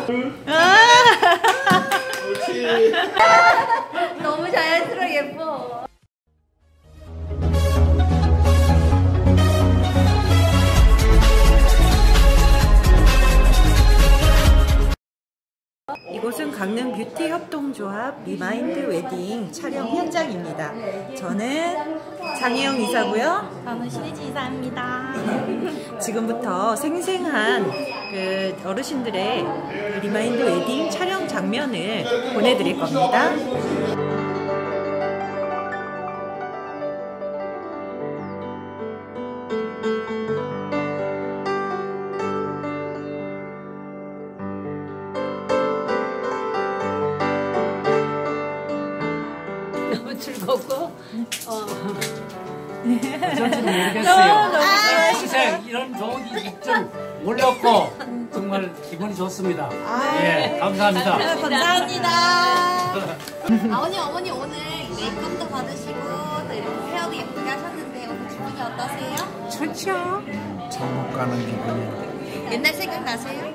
그렇지. 너무 자연스러워 예뻐. 이곳은 강릉 뷰티 협동조합 리마인드 웨딩 촬영 현장입니다. 저는 장혜영 이사고요. 저는 신혜지 이사입니다. 지금부터 생생한 그 어르신들의 리마인드 웨딩 촬영 장면을 보내드릴 겁니다. 너무 즐겁고 어쩐지 모르겠어요. 시생 이런 좋은 일좀 몰랐고 정말 기분이 좋습니다. 예, 감사합니다. 감사합니다. 어머니 오늘 메이크업도 받으시고 또 이렇게 헤어도 예쁘게 하셨는데 오늘 기분이 어떠세요? 좋죠. 천국 가는 기분이에요. 옛날 생각나세요?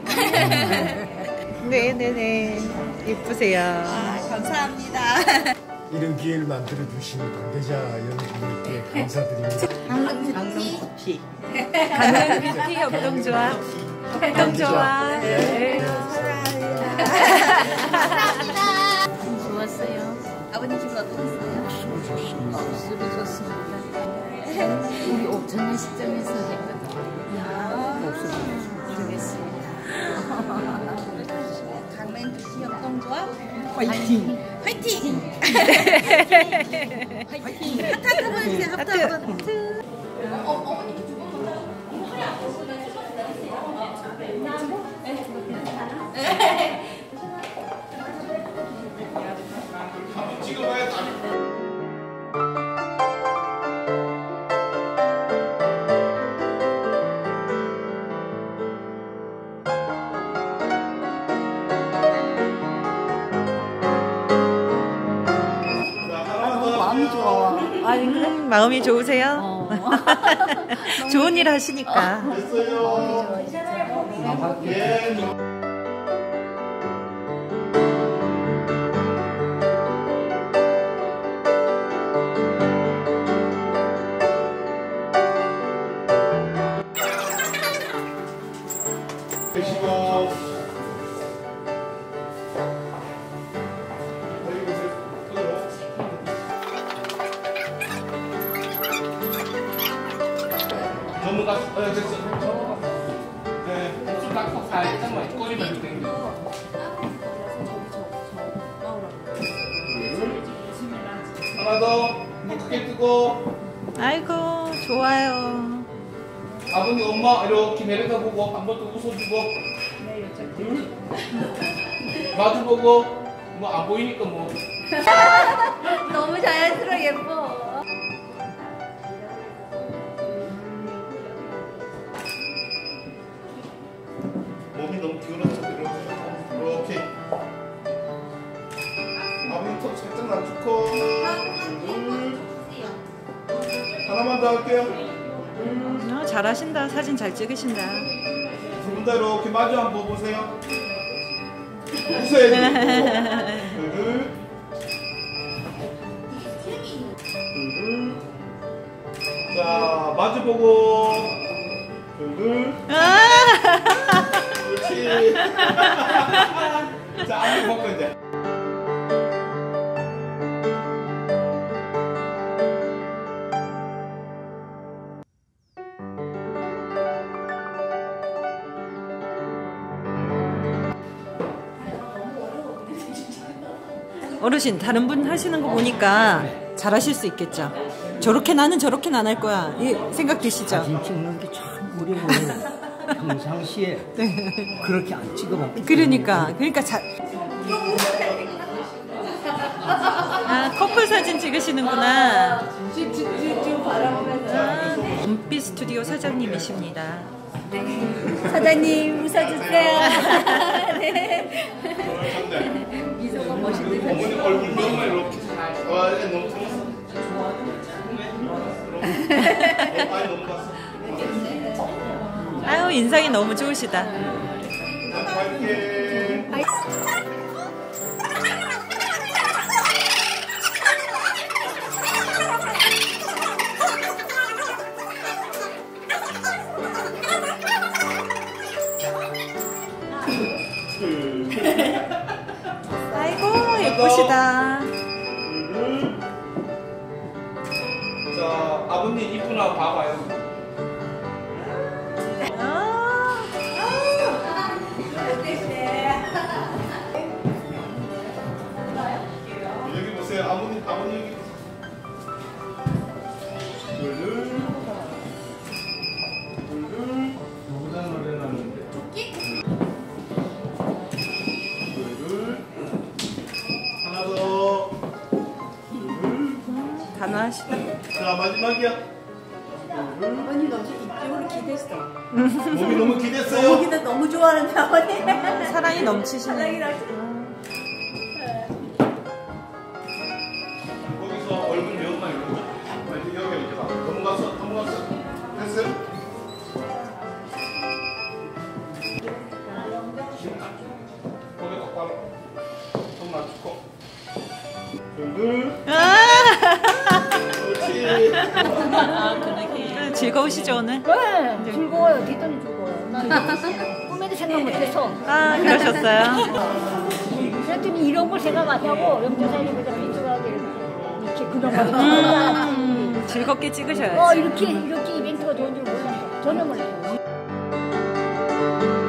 네네네. 예쁘세요. 감사합니다. 이런 기회를 만들어 주신 관계자 여러분들께 감사드립니다. 강릉뷰티 협동조합 협동조합. 네. 감사합니다. 좋았어요. 아버님 기분 어떠셨어요? 수도 좋습니다. 우리 옥천의 시점에서 했거든요. 모르겠어요. 강릉 뷰티 협동조합 화이팅! 화이팅! 화이팅! 하트 한번 보여주세요. 하트 한번. 어머니 찍어봐야 다. 마음이 좋아. 아니, 마음이 좋으세요? 좋은 일 하시니까. 됐어요. 예. 드시고. 전문가 됐어. 네, 좀 닦고 살짝만 꼬리만 당겨. 하나 더. 눈 크게 뜨고. 아이고, 좋아요. 아버님, 엄마 이렇게 내려다보고 한 번 더 웃어주고. 마주보고. 뭐 안 보이니까 뭐. 너무 자연스러워 예뻐. 몸이 너무 기울어서 이렇게. 아버님 턱 살짝 낮추고. 하나만 더 할게요. 잘하신다. 사진 잘 찍으신다. 두 분 다 이렇게 마주 한번 보세요. 웃어야지. 자, 마주 보고. 그렇지. 자, 안경 벗고 이제. 어르신, 다른 분 하시는 거 보니까 잘하실 수 있겠죠? 나는 저렇게는 안 할 거야. 이 생각 드시죠? 사진 찍는 게 참 어려워요. 평상시에 그렇게 안 찍어봤기 그러니까 커플 사진 찍으시는구나. 은빛 스튜디오 사장님이십니다. 네. 사장님 웃어주세요. 네. 미소가 멋있는 어머니 얼굴 너무 이렇게 와, 너무 좋았어. 많이 넘어갔어. 아유, 인상이 너무 좋으시다. 갈게. 아이고 예쁘시다. 자, 아버님 이쁘나 봐봐요. 여기 보세요. 아버님 여기. 둘. 누구나 노래 나는데. 둘. 하나 더. 둘. 단호하시다. 자, 마지막이야. 아버님 너무 이쪽으로 기댔어. 몸이 너무 기댔어요. 기대 너무 좋아하는데 아버님. 사랑이 넘치시네. 거기서 얼굴 몇만 이러고. 여기 이렇게 봐. 넘어갔어. 됐어요? 거기 똑바로. 손 맞추고. 둘. 그렇지. 즐거우시죠 오늘? 네, 즐거워요. 대단히 즐거워요. 꿈에도 생각 못해서. 아 그러셨어요? 그랬더니 이런 걸 생각 안 하고 영자사님보다 비주하게 이렇게 그런 거. 즐겁게 찍으셔야지. 이렇게 이벤트가 좋은 줄 몰랐어. 전혀 몰랐어요.